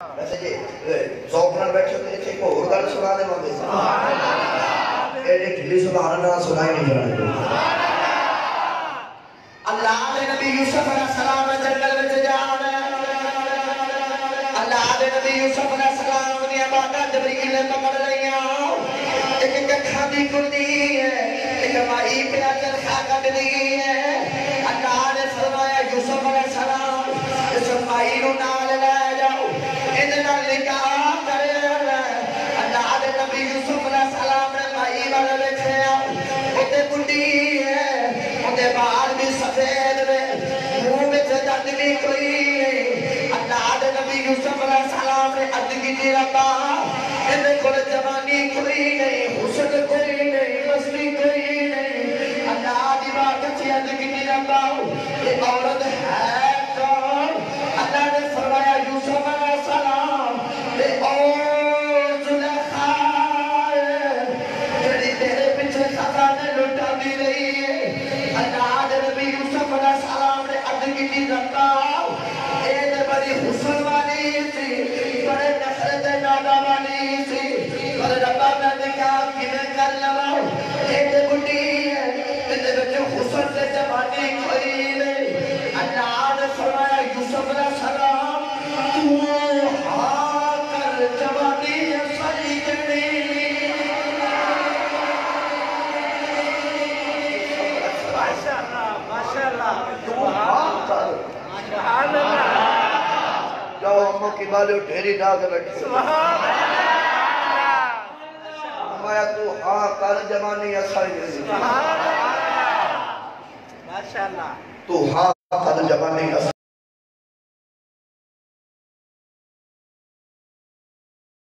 ویسے جی ذوق نال بیٹھے ہوتے ہیں ایک اور گل سنا دے وانگے سبحان اللہ ایک ڈھلی سبحان اللہ سنائی نہیں جانے دے اللہ دے نبی یوسف علیہ السلام جنگل وچ جانا اللہ دے نبی یوسف علیہ السلام نے باغا جبریل نے پکڑ لیا ایک ککھاں دی کٹی ہے ایک مائی پہ چرخا کٹ دی ہے اللہ نے فرمایا یوسف علیہ السلام اس مائی نو نال لے جاؤ ادنا نکاح کرے اللہ دے نبی یوسف علیہ السلام نے مائی والے بیٹھے اوتے بڈھی ہے اوتے بال بھی سفید نے منہ وچ دند بھی کوئی نہیں اللہ دے نبی یوسف علیہ السلام نے عرض کی ربا اندے کول جوانی کوئی نہیں حسن کوئی نہیں مستی کوئی نہیں اللہ دی بات اچھی عرض کی ربا یہ عورت ہے کون اللہ نے فرمایا یوسف علیہ السلام یہ او زلیخا جڑی تیرے پیچھے خزانے لٹا دی رہی ہے اللہ دے نبی یوسف علیہ السلام نے عرض کی ربا اے دے بڑی حسن والی سی بڑے نخرت نادا والی سی اور ربا میں نے کہا کہ میں کر لواؤ اے دے بڑی ہے اندے بچے حسن سے جوانی کوئی نہیں اللہ نے فرمایا یوسف علیہ السلام تو ہاں کر جوانی صحیح جڑی ماشاءاللہ تو ہاں کر سبحان اللہ جاؤ امو کی بالے ڈھیری ڈاگ بیٹھے سبحان اللہ فرمایا تو ہاں کر جوانی صحیح جڑی سبحان اللہ ماشاءاللہ تو ہاں کر جوانی